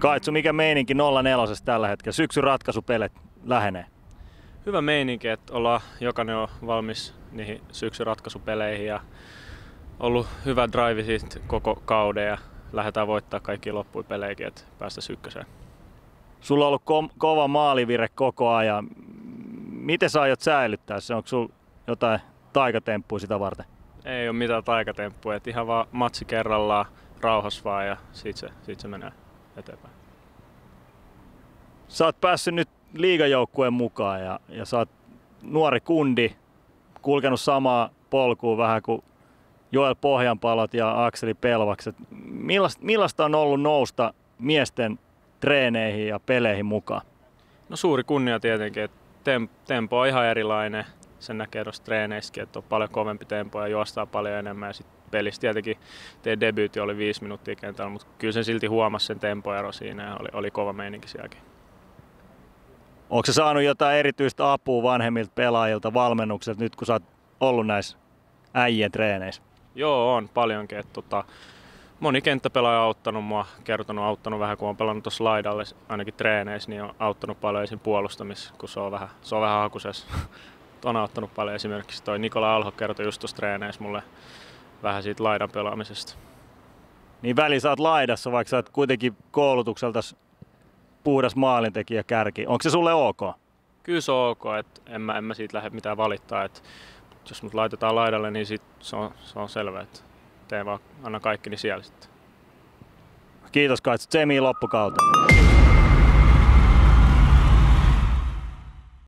Kaitsu, mikä meininki 0-4 tällä hetkellä? Syksyn ratkaisupelit lähenee. Hyvä meininki, että jokainen on valmis niihin syksyn ratkaisupeleihin ja ollut hyvä drive siitä koko kauden ja lähdetään voittaa kaikki loppupeleihin, että päästä ykköseen. Sulla on ollut kova maalivire koko ajan. Miten sä aiot säilyttää se? Onko sulla jotain taikatemppuja sitä varten? Ei ole mitään taikatemppuja, että ihan vaan matsi kerrallaan, rauhassa vaan ja siitä se menee eteenpäin. Sä oot päässyt nyt liigajoukkueen mukaan ja sä oot nuori kundi, kulkenut samaa polkua vähän kuin Joel Pohjanpalot ja Akseli Pelvakset. Millaista on ollut nousta miesten treeneihin ja peleihin mukaan? No suuri kunnia tietenkin, että tempo on ihan erilainen. Sen näkee tuossa treeneissäkin, että on paljon kovempi tempo ja juostaa paljon enemmän. Ja sitten pelissä tietenkin teidän debyytti oli 5 minuuttia kentällä, mutta kyllä sen silti huomasi sen tempoero siinä ja oli kova meininki sielläkin. Onko sä saanut jotain erityistä apua vanhemmilta pelaajilta, valmennukselta nyt kun sä oot ollut näissä äijien treeneissä? Joo, on paljonkin. Moni kenttäpelaaja on auttanut mua, auttanut vähän, kun on pelannut tuossa laidalle ainakin treeneissä, niin on auttanut paljon esim. Puolustamisessa, kun se on vähän hakusessa. On auttanut paljon esimerkiksi toi Nikola Alho kertoi just tuossa treeneissä mulle vähän siitä laidan pelaamisesta. Niin väliin sä oot laidassa, vaikka sä oot kuitenkin koulutukselta puhdas maalintekijä kärki. Onko se sulle ok? Kyllä se on ok, että en mä siitä lähde mitään valittaa. Että jos mut laitetaan laidalle, niin se on selvä, että teen vaan, anna kaikkini siellä sitten. Kiitos Kaitsu, tsemiin loppukauteen.